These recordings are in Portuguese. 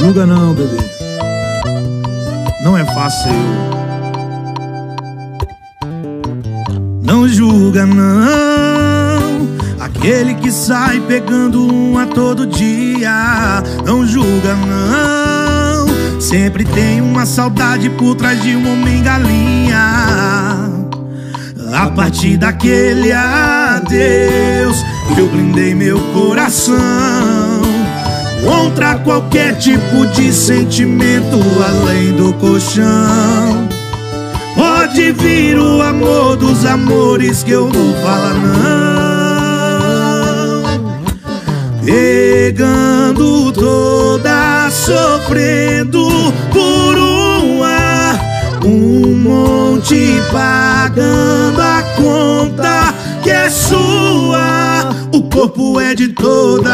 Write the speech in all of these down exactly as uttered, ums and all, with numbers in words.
julga não, bebê. Não é fácil. Não julga não, aquele que sai pegando uma todo dia. Não julga não, sempre tem uma saudade por trás de um homem galinha. A partir daquele adeus, eu blindei meu coração contra qualquer tipo de sentimento além do colchão. Pode vir o amor dos amores que eu vou falar não. Pegando toda, sofrendo por um ar, um monte pagando a conta que é sua. O corpo é de todas,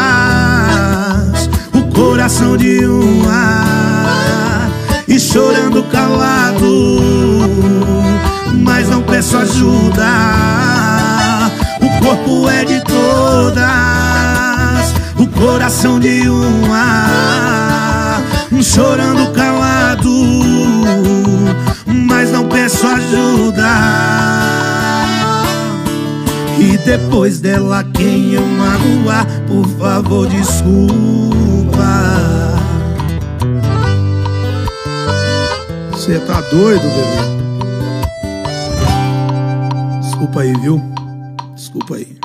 o coração de uma, e chorando calado, mas não peço ajuda. O corpo é de todas, o coração de uma, chorando calado, mas não peço ajuda. E depois dela quem eu magoar, por favor desculpa. Cê tá doido, bebê? Desculpa aí, viu? Desculpa aí.